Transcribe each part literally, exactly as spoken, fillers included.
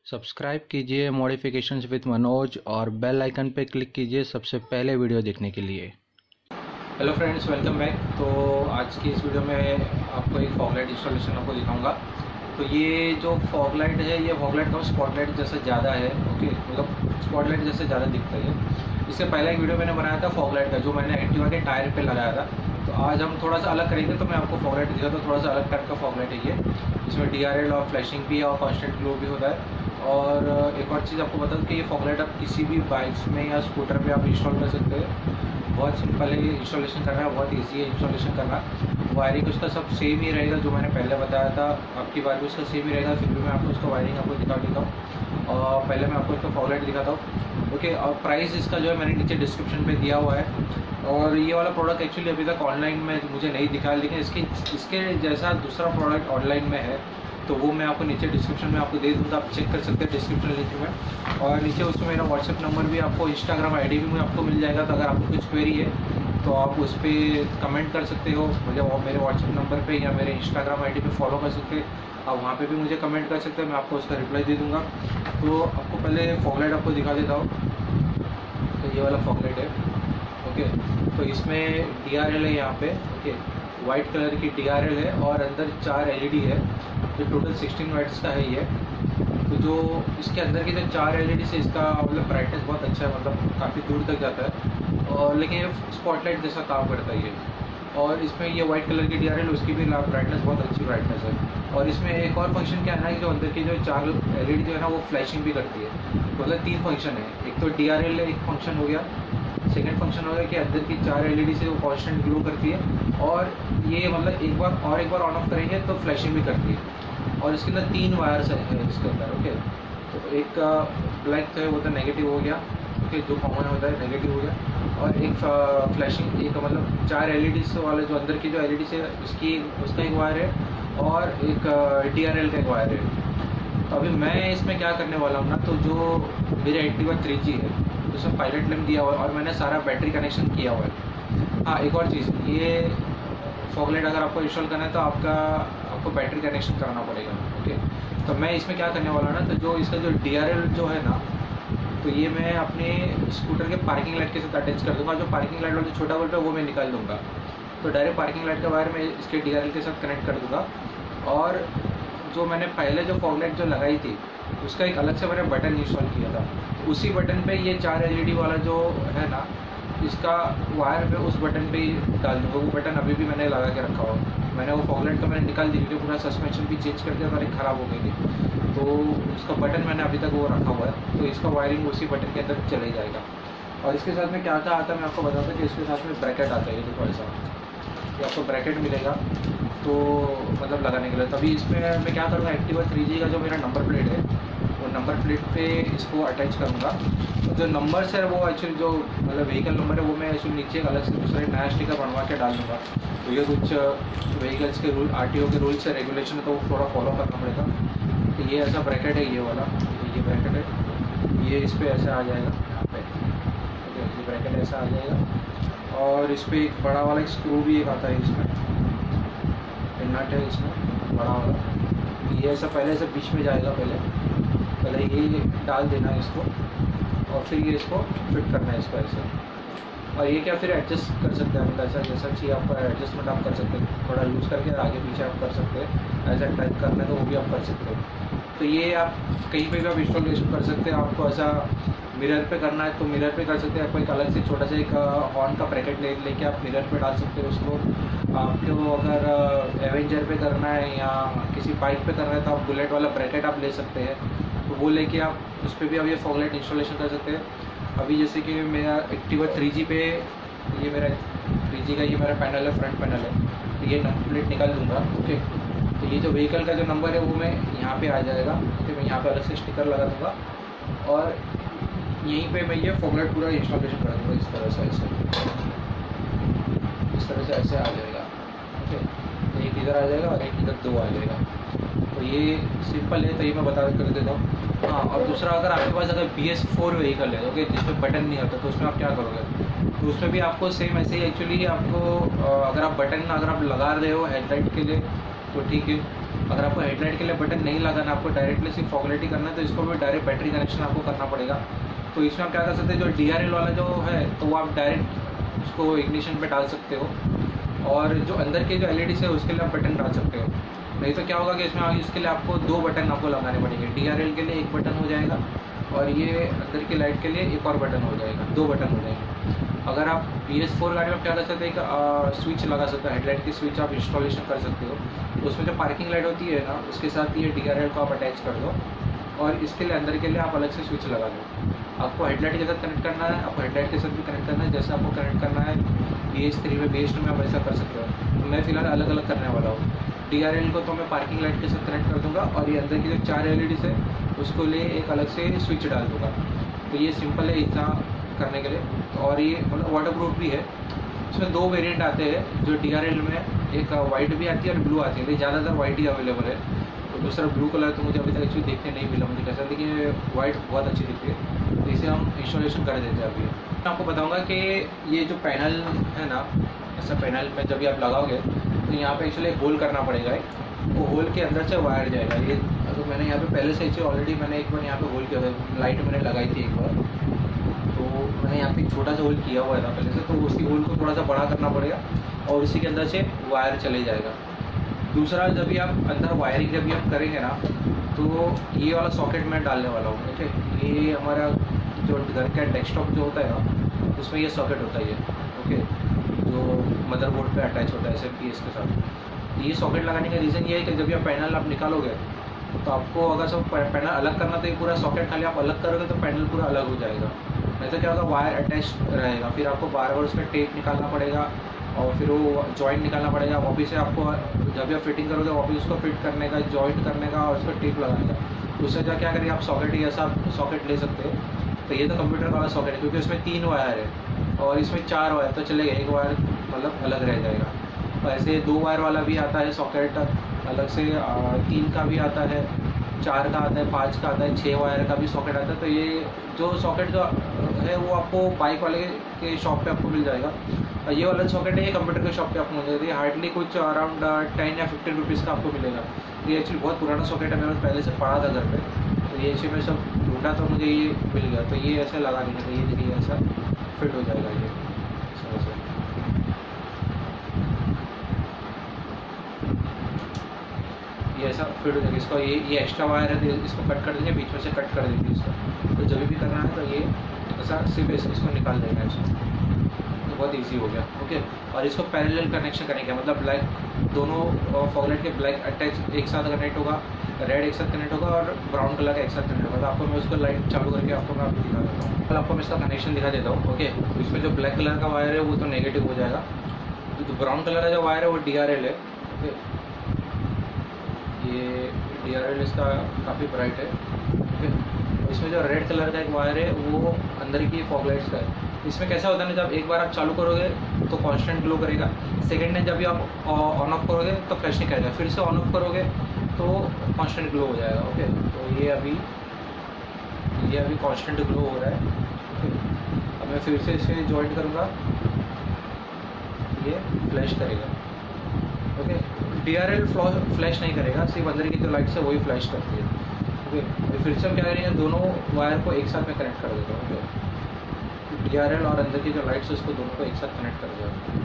Subscribe कीजिए modifications with Manoj और bell icon पे क्लिक कीजिए सबसे पहले वीडियो देखने के लिए। Hello friends, welcome back. तो आज की इस वीडियो में आपको एक फॉग लाइट इंस्टॉलेशन आपको दिखाऊंगा। तो ये जो फॉग लाइट है, ये फॉग लाइट का स्पॉट लाइट जैसा ज़्यादा है, ओके, मतलब स्पॉट लाइट जैसे ज़्यादा दिखता है। इससे पहले एक वीडियो मैंने बनाया था फॉग लाइट का, जो मैंने एक्टिवा के टायर पे लगाया था। तो आज हम थोड़ा सा अलग करेंगे, तो मैं आपको फॉग लाइट दिखा, तो थोड़ा सा अलग टाइप का फॉग लाइट है ये। इसमें डी आर एल और फ्लैशिंग भी है और कॉन्स्टेंट ग्लो भी होता है। और एक और चीज़ आपको बता दूँ कि ये फॉग लाइट आप किसी भी बाइक्स में या स्कूटर पे आप इंस्टॉल कर सकते हैं। बहुत सिंपल है इंस्टॉलेशन करना, बहुत इजी है इंस्टॉलेशन करना। वायरिंग उसका सब सेम ही रहेगा जो मैंने पहले बताया था, आपकी बार भी उसका सेम ही रहेगा। फिर भी मैं आपको उसका वायरिंग आपको दिखा देता हूँ। और पहले मैं आपको इसका फॉग लाइट दिखाता हूँ, ओके। और प्राइस इसका जो है मैंने नीचे डिस्क्रिप्शन पे दिया हुआ है। और ये वाला प्रोडक्ट एक्चुअली अभी तक ऑनलाइन में मुझे नहीं दिखा, लेकिन इसके इसके जैसा दूसरा प्रोडक्ट ऑनलाइन में है, तो वो मैं आपको नीचे डिस्क्रिप्शन में आपको दे दूँगा, आप चेक कर सकते हैं डिस्क्रिप्शन लिंक में। और नीचे उसमें मेरा व्हाट्सएप नंबर भी, आपको इंस्टाग्राम आईडी भी आपको मिल जाएगा। तो अगर आपको कुछ क्वेरी है तो आप उस पर कमेंट कर सकते हो मुझे, मेरे व्हाट्सएप नंबर पे या मेरे इंस्टाग्राम आईडी पे फॉलो कर सकते हैं। आप वहाँ पे भी मुझे कमेंट कर सकते हैं, मैं आपको उसका रिप्लाई दे दूँगा। तो आपको पहले फॉग लाइट आपको दिखा देता हूँ। तो ये वाला फॉग लाइट है, ओके। तो इसमें डी आर एल है यहाँ पे, ओके, वाइट कलर की डी आर एल है और अंदर चार एल ई डी है, जो टोटल सिक्सटीन वाट्स का है ये। तो जो इसके अंदर की जो चार एल ई डी से इसका मतलब ब्राइटनेस बहुत अच्छा है, मतलब काफ़ी दूर तक जाता है। और लेकिन ये स्पॉटलाइट जैसा काम करता है ये। और इसमें ये वाइट कलर की डी आर एल, उसकी भी ब्राइटनेस बहुत अच्छी ब्राइटनेस है। और इसमें एक और फंक्शन क्या है ना, कि जो अंदर की जो चार एल ई डी जो है ना, वो फ्लैशिंग भी करती है। मतलब तीन फंक्शन है, एक तो डी आर एल एक फंक्शन हो गया, सेकेंड फंक्शन हो गया कि अंदर की चार एल ई डी से वो कॉन्स्टेंट ग्लो करती है। और ये मतलब एक बार और एक बार ऑन ऑफ करेंगे तो फ्लैशिंग भी करती है। और इसके अंदर तीन वायर्स है इसके अंदर, ओके। तो एक ब्लैक है, वो तो नेगेटिव हो गया, ओके, जो कॉमन होता है नेगेटिव हो गया। और एक फ्लैशिंग, एक मतलब चार एल ई डी वाले जो अंदर की जो एल ई डी है उसकी उसका एक वायर है, और एक डी आर एल का एक वायर है। तो अभी मैं इसमें क्या करने वाला हूँ ना, तो जो मेरी एक्टिवा थ्री जी है उसमें पायलट लैम्प दिया हुआ है और मैंने सारा बैटरी कनेक्शन किया हुआ है। हाँ, एक और चीज़, ये फॉग लाइट अगर आपको इंस्टॉल करना है तो आपका आपको बैटरी कनेक्शन कराना पड़ेगा, ओके। तो मैं इसमें क्या करने वाला ना, तो जो इसका जो डी आर एल जो है ना, तो ये मैं अपने स्कूटर के पार्किंग लाइट के साथ अटैच कर दूंगा। जो पार्किंग लाइट वाला जो छोटा बल्ब है वो मैं निकाल दूंगा। तो डायरेक्ट पार्किंग लाइट का वायर मैं इसके डी आर एल के साथ कनेक्ट कर दूंगा। और जो मैंने पहले जो फॉग लाइट जो लगाई थी उसका एक अलग से मैंने बटन इंस्टॉल किया था। उसी बटन पे ये चार एल ई डी वाला जो है ना, इसका वायर पे उस बटन पे ही डाल दूँगा। वो बटन अभी भी मैंने लगा के रखा हुआ। मैंने वो फॉग लाइट का मैंने निकाल दी, क्योंकि पूरा सस्पेंशन भी चेंज कर दिया था, ख़राब हो गई थी। तो उसका बटन मैंने अभी तक वो रखा हुआ है, तो इसका वायरिंग उसी बटन के अंदर चले जाएगा। और इसके साथ में क्या क्या आता है मैं आपको बताता हूँ कि इसके साथ में ब्रैकेट आता है, ये देखो ऐसा, ये आपको ब्रैकेट मिलेगा तो मतलब लगाने के लिए। तभी इसमें मैं क्या करूँगा, एक्टिवा थ्री जी का जो मेरा नंबर प्लेट है वो नंबर प्लेट पे इसको अटैच करूँगा। और जो नंबर्स है वो एक्चुअली जो मतलब व्हीकल नंबर है वो मैं एक्चुअली नीचे एक अलग से दूसरे नया स्टिकर बनवा के डाल दूँगा। तो ये कुछ व्हीकल्स के रूल, आर टी ओ के रूल्स है, रेगुलेशन है, तो वो थोड़ा फॉलो करना पड़ेगा। तो ये ऐसा ब्रैकेट है, ये वाला ये ब्रैकेट है, ये इस पर ऐसा आ जाएगा यहाँ पे, ये ब्रैकेट ऐसा आ जाएगा। और इस पर एक बड़ा वाला एक स्क्रू भी एक आता है, इसमें नट है इसमें बड़ा वाला। ये ऐसा पहले ऐसा बीच में जाएगा, पहले पहले ये डाल देना है इसको, और फिर ये इसको फिट करना है इसको ऐसे। और ये क्या फिर एडजस्ट कर सकते हैं, मतलब ऐसा जैसा चाहिए आपका एडजस्टमेंट आप कर सकते हैं, थोड़ा यूज़ करके आगे पीछे आप कर सकते हैं। ऐसा टाइप करना है तो वो भी आप कर सकते हैं। तो ये आप कहीं पे भी आप इंस्टॉलेशन कर सकते हैं। आपको ऐसा मिरर पे करना है तो मिरर पे कर सकते हैं। आपको एक अलग से छोटा सा एक हॉर्न का ब्रैकेट ले लेके आप मिरर पे डाल सकते हैं उसको। आपको अगर एवेंजर पे करना है या किसी बाइक पे करना है तो आप बुलेट वाला ब्रैकेट आप ले सकते हैं, तो वो लेके आप उस पर भी आप ये फॉग लाइट इंस्टॉलेशन कर सकते हैं। अभी जैसे कि मेरा एक्टिवा थ्री जी पे, ये मेरा थ्री जी का ये मेरा पैनल है, फ्रंट पैनल है, तो ये नंबर प्लेट निकाल दूँगा, ओके। तो ये जो व्हीकल का जो नंबर है वो मैं यहाँ पे आ जाएगा, तो मैं यहाँ पे अलग से स्टिकर लगा दूँगा। और यहीं पे मैं ये फॉग लाइट पूरा इंस्टॉलेशन कर दूँगा इस तरह से, ऐसे इस तरह से ऐसे आ जाएगा, ओके। एक इधर आ जाएगा और एक इधर दो आ जाएगा। तो ये सिंपल है, तो ये मैं बता कर देता हूँ। हाँ, और दूसरा, अगर आपके पास अगर बी एस फोर व्हीकल है, ओके, जिसमें बटन नहीं आता, तो उसमें आप क्या करोगे, तो उसमें भी आपको सेम ऐसे ही एक्चुअली आपको अगर आप बटन अगर आप लगा रहे हो हेडलाइट के लिए तो ठीक है। अगर आपको हेडलाइट के लिए बटन नहीं लगाना, आपको डायरेक्टली सिर्फ फॉग लाइट ही करना है, तो इसको भी डायरेक्ट बैटरी कनेक्शन आपको करना पड़ेगा। तो इसमें आप क्या कर सकते हैं, जो डी आर एल वाला जो है तो वो आप डायरेक्ट उसको इग्निशन पे डाल सकते हो, और जो अंदर के जो एल ई डी है उसके लिए आप बटन डाल सकते हो। नहीं तो क्या होगा कि इसमें आगे इसके लिए आपको दो बटन आपको लगाने पड़ेंगे। डी आर एल के लिए एक बटन हो जाएगा और ये अंदर की लाइट के लिए एक और बटन हो जाएगा, दो बटन हो जाएंगे। अगर आप बी एस फोर गाड़ी में क्या कर सकते हैं, एक स्विच लगा सकते हो, हेडलाइट की स्विच आप इंस्टॉलेशन कर सकते हो। तो उसमें जो पार्किंग लाइट होती है ना, उसके साथ ये डी आर एल को आप अटैच कर दो, और इसके लिए अंदर के लिए आप अलग से स्विच लगा दो। आपको हेडलाइट के साथ कनेक्ट करना है, आपको हेडलाइट के साथ भी कनेक्ट करना है, जैसे आपको कनेक्ट करना है बी एस थ्री में, बी एस टू में आप ऐसा कर सकते हो। तो मैं फ़िलहाल अलग अलग करने वाला हूँ। डी आर एल को तो मैं पार्किंग लाइट के साथ कनेक्ट कर दूँगा, और ये अंदर की जो चार एल ई डीज़ है उसको लिए एक अलग से स्विच डाल दूँगा। तो ये सिंपल है इतना करने के लिए, और ये मतलब वाटर प्रूफ भी है। इसमें दो वेरिएंट आते हैं जो डी आर एल में, एक वाइट भी आती है और ब्लू आती है, लेकिन ज़्यादातर वाइट ही अवेलेबल है। तो दूसरा ब्लू कलर तो मुझे अभी तक एक्चुअली देखने नहीं मिला मुझे कैसा, लेकिन वाइट बहुत अच्छी दिखती है, तो इसे हम इंस्टॉलेशन कर देते हैं अभी। मैं आपको बताऊंगा कि ये जो पैनल है ना, ऐसा पैनल में जब भी आप लगाओगे तो यहाँ पे एक्चुअली होल करना पड़ेगा, वो होल के अंदर से वायर जाएगा। ये तो मैंने यहाँ पे पहले से एक्चुअली ऑलरेडी मैंने एक बार यहाँ पे होल किया था, लाइट मैंने लगाई थी एक बार, तो मैंने यहाँ पे एक छोटा सा होल किया हुआ था पहले से, तो उसी होल को थोड़ा सा बड़ा करना पड़ेगा और उसी के अंदर से वायर चले जाएगा। दूसरा, जब भी आप अंदर वायरिंग जब भी आप करेंगे ना, तो ये वाला सॉकेट मैं डालने वाला हूँ। ओके, ये हमारा जो घर का डेस्कटॉप जो होता है ना, उसमें ये सॉकेट होता है ये, ओके, जो मदरबोर्ड पे अटैच होता है एस एम पी एस के साथ। ये सॉकेट लगाने का रीज़न ये है कि जब भी आप पैनल आप निकालोगे तो आपको अगर सब पैनल अलग करना, तो ये पूरा सॉकेट खाली आप अलग करोगे तो पैनल पूरा अलग हो जाएगा। नहीं तो क्या होगा, वायर अटैच रहेगा, फिर आपको बार बार उसमें टेप निकालना पड़ेगा, और फिर वो जॉइंट निकालना पड़ेगा, वापस से आपको जब भी आप फिटिंग करोगे वापस उसको फिट करने का, जॉइंट करने का, और उसको टेप लगाने का। उससे जा क्या करेंगे, आप सॉकेट ही ऐसा सॉकेट ले सकते हो। तो ये तो कंप्यूटर वाला सॉकेट है, क्योंकि उसमें तीन वायर है और इसमें चार वायर, तो चलेगा, एक वायर मतलब अलग रह जाएगा। तो ऐसे दो वायर वाला भी आता है सॉकेट अलग से, तीन का भी आता है, चार का आता है, पाँच का आता है, छः वायर का भी सॉकेट आता है। तो ये जो सॉकेट जो है वो आपको बाइक वाले के शॉप पे आपको मिल जाएगा, और ये वाला सॉकेट है ये कंप्यूटर के शॉप पे आपको मिल जाएगा। ये हार्डली कुछ अराउंड टेन या फिफ्टीन रुपीज़ का आपको मिलेगा। ये एक्चुअली बहुत पुराना सॉकेट है, मैंने पहले से पड़ा था घर पे, तो ये एक्चुअली मैं सब ढूंढा तो मुझे ये मिल गया। तो ये ऐसे लगा देंगे, तो ये देखिए ऐसा फिट हो जाएगा ये ऐसा। ये ऐसा फिट हो जाएगा। इसको ये ये एक्स्ट्रा वायर है, तो इसको कट कर देंगे, बीच में से कट कर देंगे इसको। तो जब भी करना है तो ये ऐसा सिर्फ इसको निकाल देना है इसको, तो बहुत इजी हो गया। ओके, और इसको पैरेलल कनेक्शन करेंगे, मतलब ब्लैक दोनों फॉग लाइट के ब्लैक अटैच एक साथ कनेक्ट होगा, रेड एक साथ कनेक्ट होगा, और ब्राउन कलर का एक साथ कनेक्ट होगा। तो आपको मैं उसको लाइट चालू करके आपको मैं आपको दिखा देता हूँ। कल आपको मैं इसका कनेक्शन दिखा देता हूँ। ओके, इसमें जो ब्लैक कलर का वायर है वो तो नेगेटिव हो जाएगा, तो ब्राउन कलर का जो वायर है वो डी आर एल है। ओके, ये डी आर एल इसका काफ़ी ब्राइट है। ओके, इसमें जो रेड कलर का एक वायर है वो अंदर की फॉग लाइट्स का है। इसमें कैसा होता है ना, जब एक बार आप चालू करोगे तो कांस्टेंट ग्लो करेगा, सेकंड में जब भी आप ऑन ऑफ करोगे तो फ्लैश नहीं करेगा, फिर से ऑन ऑफ करोगे तो कांस्टेंट ग्लो हो जाएगा। ओके, तो ये अभी ये अभी कांस्टेंट ग्लो हो रहा है। ओके, अब मैं फिर से इसे जॉइंट करूँगा, ये फ्लैश करेगा। Okay, D R L flash नहीं करेगा, सिर्फ अंदर की जो लाइट्स है वही फ्लैश करती है। ओके, फिर से हम क्या करेंगे, दोनों वायर को एक साथ में कनेक्ट कर देता हूँ। ओके, डी आर एल और अंदर की जो लाइट्स है उसको दोनों को एक साथ कनेक्ट कर दिया।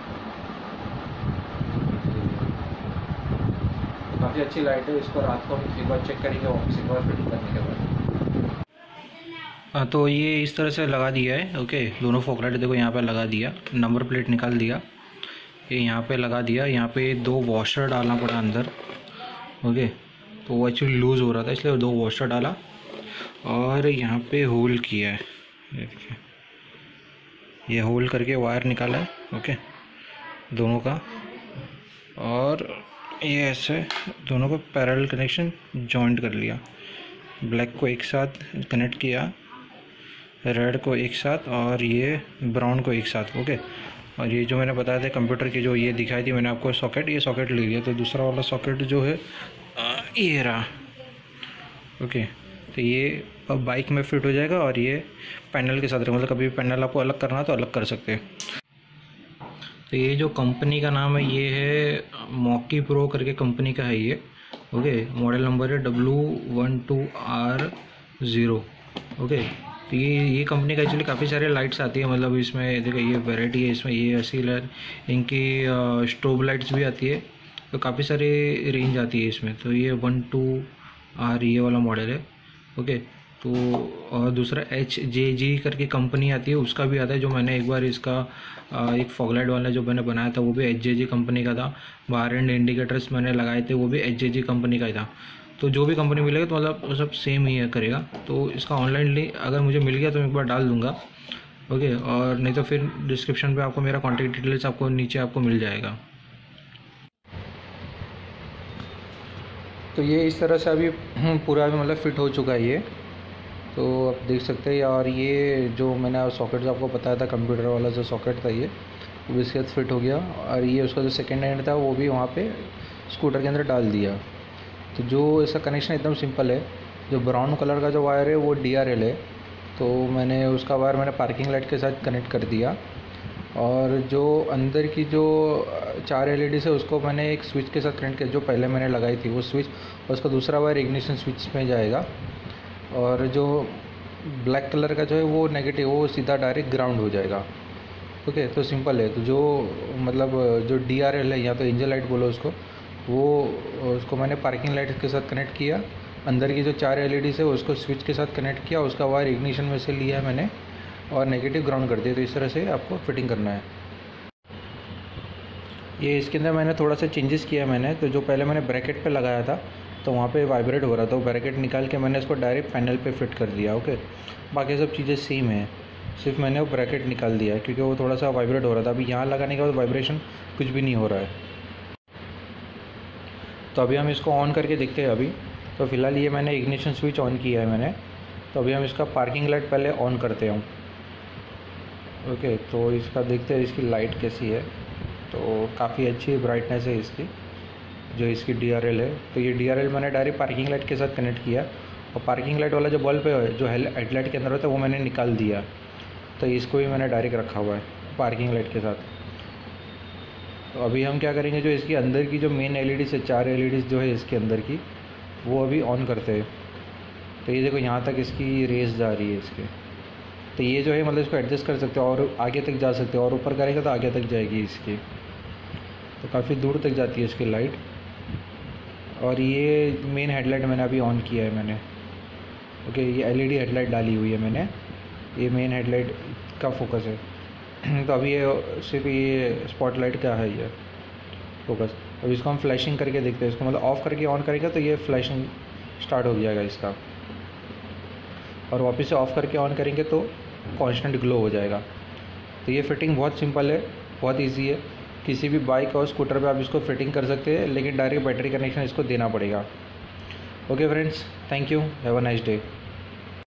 काफ़ी अच्छी लाइट है, इसको रात को हम एक बार चेक करेंगे वापस एक बार फिटिंग करने के बाद। हाँ, तो ये इस तरह से लगा दिया है। ओके, दोनों फॉग लाइट देखो यहाँ पे लगा दिया, नंबर प्लेट निकाल दिया, ये यहाँ पे लगा दिया। यहाँ पे दो वॉशर डालना पड़ा अंदर। ओके, तो वो एक्चुअली लूज़ हो रहा था इसलिए दो वॉशर डाला, और यहाँ पे होल किया है, ये होल करके वायर निकाला है। ओके, दोनों का, और ये ऐसे दोनों को पैरेलल कनेक्शन जॉइंट कर लिया, ब्लैक को एक साथ कनेक्ट किया, रेड को एक साथ, और ये ब्राउन को एक साथ। ओके, और ये जो मैंने बताया था कंप्यूटर की जो ये दिखाई थी मैंने आपको सॉकेट, ये सॉकेट ले लिया। तो दूसरा वाला सॉकेट जो है आ, ये रहा। ओके, तो ये अब बाइक में फिट हो जाएगा, और ये पैनल के साथ रहेगा, मतलब कभी भी पैनल आपको अलग करना तो अलग कर सकते हैं। तो ये जो कंपनी का नाम है ये है मॉकी प्रो करके कंपनी का है ये। ओके, मॉडल नंबर है W one two R zero. Okay, तो ये ये कंपनी का एक्चुअली काफ़ी सारे लाइट्स आती है, मतलब इसमें देखो ये वैरायटी है, इसमें ये ऐसी इनकी स्ट्रोब लाइट्स भी आती है, तो काफ़ी सारे रेंज आती है इसमें। तो ये वन टू आर ये वाला मॉडल है। ओके, तो और दूसरा एच जे जी करके कंपनी आती है, उसका भी आता है, जो मैंने एक बार इसका एक फॉगलाइट वाला जो मैंने बनाया था वो भी एच जे जी कंपनी का था। बाहर एंड इंडिकेटर्स मैंने लगाए थे वो भी एच जे जी कंपनी का ही था। तो जो भी कंपनी मिलेगा तो मतलब वो सब सेम ही करेगा। तो इसका ऑनलाइन लिंक अगर मुझे मिल गया तो मैं एक बार डाल दूँगा। ओके, और नहीं तो फिर डिस्क्रिप्शन पे आपको मेरा कॉन्टैक्ट डिटेल्स आपको नीचे आपको मिल जाएगा। तो ये इस तरह से अभी पूरा भी मतलब फ़िट हो चुका है ये, तो आप देख सकते हैं। और ये जो मैंने सॉकेट आपको बताया था, कंप्यूटर वाला जो सॉकेट था ये वो इसके साथ फिट हो गया। और ये उसका जो सेकेंड हैंड था वो भी वहाँ पे स्कूटर के अंदर डाल दिया। तो जो इसका कनेक्शन एकदम सिंपल है। जो ब्राउन कलर का जो वायर है वो डी आर एल है, तो मैंने उसका वायर मैंने पार्किंग लाइट के साथ कनेक्ट कर दिया। और जो अंदर की जो चार एल ई डी है उसको मैंने एक स्विच के साथ कनेक्ट किया, जो पहले मैंने लगाई थी वो स्विच, और उसका दूसरा वायर इग्निशन स्विच में जाएगा। और जो ब्लैक कलर का जो है वो नेगेटिव, वो सीधा डायरेक्ट ग्राउंड हो जाएगा। ओके, तो सिंपल है। तो जो मतलब जो डी आर एल है या तो एंजल लाइट बोलो उसको, वो उसको मैंने पार्किंग लाइट के साथ कनेक्ट किया। अंदर की जो चार एल ई डी है उसको स्विच के साथ कनेक्ट किया, उसका वायर इग्निशन में से लिया है मैंने और नेगेटिव ग्राउंड कर दिया। तो इस तरह से आपको फिटिंग करना है। ये इसके अंदर मैंने थोड़ा सा चेंजेस किया है मैंने। तो जो पहले मैंने ब्रैकेट पे लगाया था तो वहाँ पे वाइब्रेट हो रहा था, तो ब्रैकेट निकाल के मैंने इसको डायरेक्ट पैनल पे फिट कर दिया। ओके, बाकी सब चीज़ें सेम है, सिर्फ मैंने वो ब्रैकेट निकाल दिया है क्योंकि वो थोड़ा सा वाइब्रेट हो रहा था। अभी यहाँ लगाने के बाद वाइब्रेशन कुछ भी नहीं हो रहा है। तो अभी हम इसको ऑन करके देखते हैं अभी। तो फ़िलहाल ये मैंने इग्निशन स्विच ऑन किया है मैंने। तो अभी हम इसका पार्किंग लाइट पहले ऑन करते हैं। ओके, तो इसका देखते हैं इसकी लाइट कैसी है। तो काफ़ी अच्छी ब्राइटनेस है इसकी, जो इसकी डी आर एल है। तो ये डी आर एल मैंने डायरेक्ट पार्किंग लाइट के साथ कनेक्ट किया, और पार्किंग लाइट वाला जो बल्ब है जो हेडलाइट के अंदर होता है वो मैंने निकाल दिया। तो इसको भी मैंने डायरेक्ट रखा हुआ है पार्किंग लाइट के साथ। तो अभी हम क्या करेंगे, जो इसकी अंदर की जो मेन एल ई डी है, चार एल ई डी जो है इसके अंदर की, वो अभी ऑन करते हैं। तो ये देखो यहाँ तक इसकी रेस जा रही है इसके। तो ये जो है मतलब इसको एडजस्ट कर सकते हो और आगे तक जा सकते हो, और ऊपर करेंगे तो आगे तक जाएगी इसकी। तो काफ़ी दूर तक जाती है इसकी लाइट। और ये मेन हेडलाइट मैंने अभी ऑन किया है मैंने। ओके, ये एल ई डी हेडलाइट डाली हुई है मैंने, ये मेन हेडलाइट का फोकस है। तो अभी ये सिर्फ ये स्पॉटलाइट का है ये फोकस। अब इसको हम फ्लैशिंग करके देखते हैं। इसको मतलब ऑफ़ करके ऑन करेंगे तो ये फ्लैशिंग स्टार्ट हो जाएगा इसका, और वापस से ऑफ़ करके ऑन करेंगे तो कांस्टेंट ग्लो हो जाएगा। तो ये फिटिंग बहुत सिंपल है, बहुत इजी है। किसी भी बाइक और स्कूटर पे आप इसको फिटिंग कर सकते हैं, लेकिन डायरेक्ट बैटरी कनेक्शन इसको देना पड़ेगा। Okay friends, thank you, have a nice day.